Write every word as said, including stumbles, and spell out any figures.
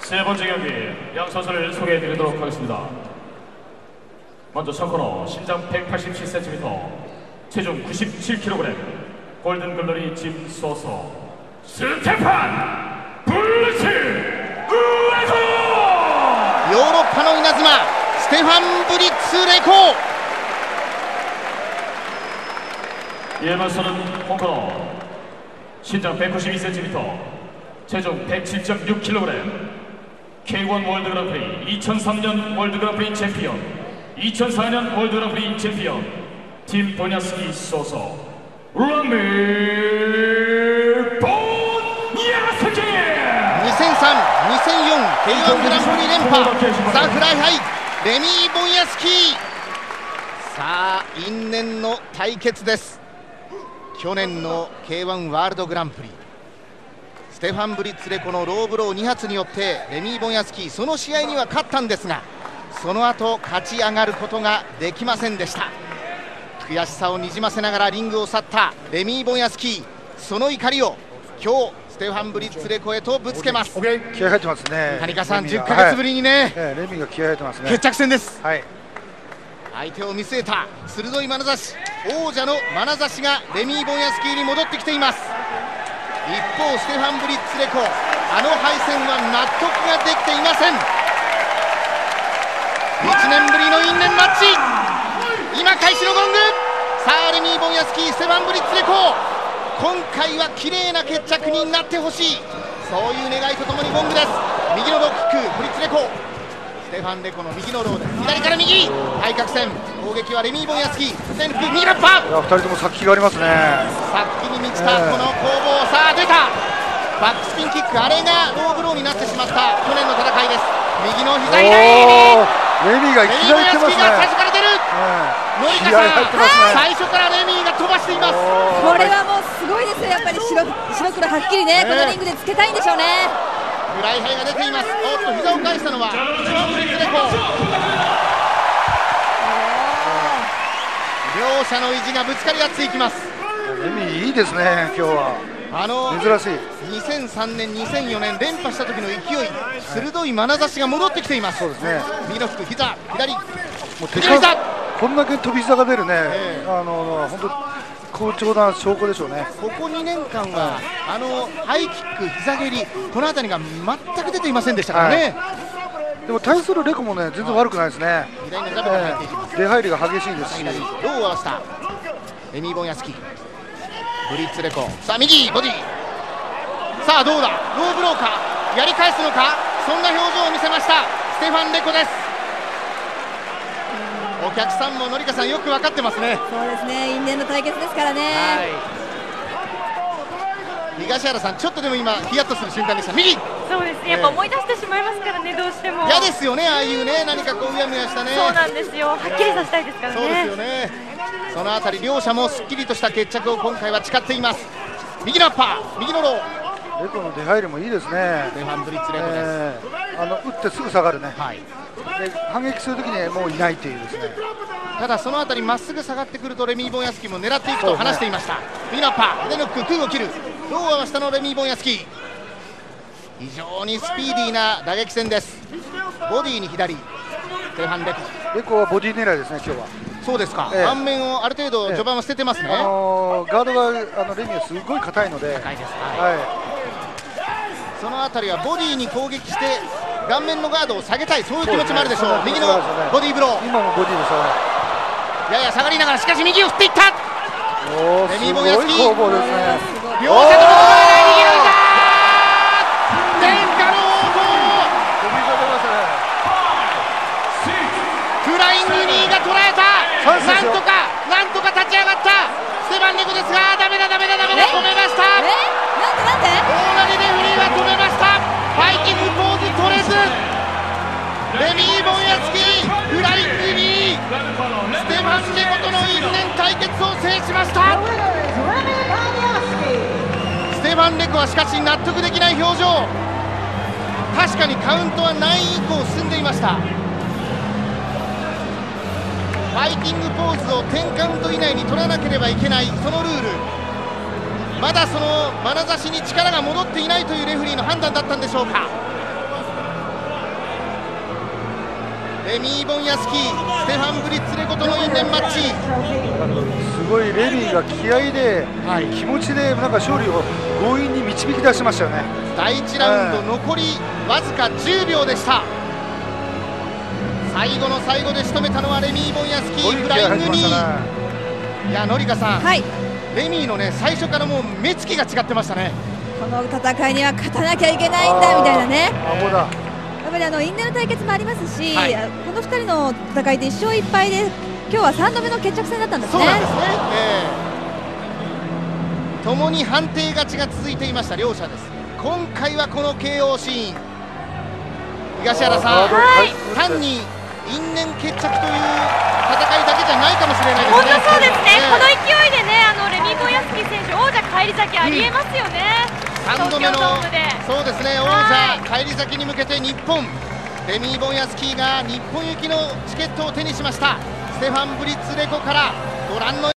세 번째 경기 양 선수를 소개해드리도록 하겠습니다. 먼저 첫 코너 신장 백팔십칠 센티미터, 체중 구십칠 킬로그램, 골든글러리 짐 소서, 스테판 블리츠 레코! ヨーロッパの稲妻ステファン・ブリッツレコ。 이에 맞서는 홍코너 신장 백구십이 센티미터, 체중 백칠 점 육 킬로그램, 케이원 월드 그랑프리, 이천삼 년 월드 그랑프리 챔피언, 이천사 년 월드 그랑프리 챔피언 팀 보냐스키 소서 라밀 보냐스키. にせんさん、にせんよん ケーワン グランプリ連覇ザ・フライハイレミー・ボンヤスキー。さあ因縁の対決です。去年の ケーワン ワールドグランプリ、ステファン・ブリッツレコのローブローに発によってレミー・ボンヤスキーその試合には勝ったんですが、その後勝ち上がることができませんでした。悔しさをにじませながらリングを去ったレミー・ボンヤスキー、その怒りを今日ステファン・ブリッツレコへとぶつけます。 気合入ってますね。 谷川さん、じゅっかげつぶりにね、 はい、レミが気合入ってますね。 決着戦です。 はい、 相手を見据えた鋭い眼差し、王者の眼差しがレミー・ボンヤスキーに戻ってきています。一方ステファン・ブリッツレコ、あの敗戦は納得ができていません。いちねんぶりの因縁マッチ、今開始のゴング。さあレミー・ボンヤスキー、ステファン・ブリッツレコ、今回は綺麗な決着になってほしい、そういう願いとともにゴングです。右のロッキック、ブリッツレコ、ステファン・レコの右のローで左から右、対角線攻撃はレミー・ボンヤスキー、センフ右ラッパー。 ふたりとも殺気がありますね。 殺気に満ちたこの攻防、さあ出たバックスピンキック、あれがローブローになってしまった去年の戦いです。右の膝左、 レミーがいきなり来てますね。 レミー・ボンヤスキーが最初から出る。ノリカさん、最初からレミーが飛ばしています。 これはもうすごいですね。やっぱり白白黒はっきりね、このリングでつけたいんでしょうね。 フライハイが出ています。おっと膝を返したのはステファン・ブリッツレコ。両者の意地がぶつかり合っていきます。 レミーいいですね今日は。 あの珍しいにせんさんねん、にせんよねん連覇した時の勢い、鋭い眼差しが戻ってきています。 そうですね。 右の服、膝左、 もう右の膝、 こんだけ飛び膝が出るね、 ええ、 あの本当好調な証拠でしょうね。 ここにねんかんはあのハイキック、膝蹴り、この辺りが全く出ていませんでしたからね、はい、 でも対するレコもね全然悪くないですね。 左のジャブが入っていきます。 出入りが激しいですし、 ローを合わせたレミー・ボンヤスキー、ブリッツレコ、さあ右ボディ、さあどうだ、ローブローか、やり返すのか、そんな表情を見せましたステファン・レコです。お客さんものりかさんよく分かってますね。 そうですね、因縁の対決ですからね、はい、 東原さん、ちょっとでも今ヒヤッとする瞬間でした。右、 そうです、やっぱ思い出してしまいますからね、どうしても嫌ですよね、ああいうね、何かこううやむやしたね。 そうなんですよ、はっきりさせたいですからね。 そうですよね。そのあたり両者もすっきりとした決着を今回は誓っています。右ラッパー、右のロー、 レコの出入りもいいですね。 ステファン・ブリッツレコです、 えー、あの打ってすぐ下がるね、 はい、 で反撃するときにもういないというですね。 ただそのあたりまっすぐ下がってくるとレミー・ボンヤスキーも狙っていくと話していました、ね、右ラッパー、腕のック、空を切る、ローは下のレミー・ボンヤスキー、非常にスピーディーな打撃戦です。ボディに左、ステファン・レコ、 レコはボディ狙いですね今日は。 そうですか、 ええ、 顔面をある程度序盤は捨ててますね、 ええ、あのー、ガードがあのレミーはすごい硬いので、 高いです、はいはい、そのあたりはボディに攻撃して顔面のガードを下げたい、そういう気持ちもあるでしょう。右のボディーブロー、 今もボディですよね。 やや下がりながら、しかし右を振っていった。 おレミー・ボンヤスキー、 すごい攻防ですね。 両者とも右の膝、天下の王道、フライングニーが捉えた。なんとかなんとか立ち上がったステファン・レコですが、ダメだダメだダメだ、止めました。 えなんでなんで大投げレフェリーは止めました。ファイティングポーズ取れず、レミー・ボンヤスキー、フライングニー、ステファン・レコとの因縁対決を制しました。ステファン・レコはしかし納得できない表情。確かにカウントはナイン以降進んでいました。ファイティングポーズをじゅうカウント以内に取らなければいけない、そのルール、まだその眼差しに力が戻っていないというレフェリーの判断だったんでしょうか。 レミー・ボンヤスキー、ステファン・ブリッツレコとの因縁マッチ。 すごいレミーが気合で、 はい、 気持ちでなんか勝利を強引に導き出しましたよね。 だいいちラウンド残りわずかじゅうびょうでした。最後の最後で仕留めたのはレミー・ボンヤスキー、フライングに、ね、いや、のりかさん、 はい、 レミーのね最初からもう目つきが違ってましたね。 この戦いには勝たなきゃいけないんだみたいなね。 あ、ここだ。 やっぱりあの因縁の対決もありますし、 はい、 このふたりの戦いでいっしょういっぱいで今日はさんどめの決着戦だったんですね。 そうなんですね、えー、共に判定勝ちが続いていました両者です。今回はこの ケーオー シーン、東原さん、 はい、 単に因縁決着という戦いだけじゃないかもしれないですね。 本当そうですね、 えー、 この勢いでね、あのレミー・ボンヤスキー選手、王者返り咲きありえますよね、 うん、さんどめの東京ドームで。 そうですね、王者返り咲きに向けて日本、レミー・ボンヤスキーが日本行きのチケットを手にしました。ステファン・ブリッツレコからご覧の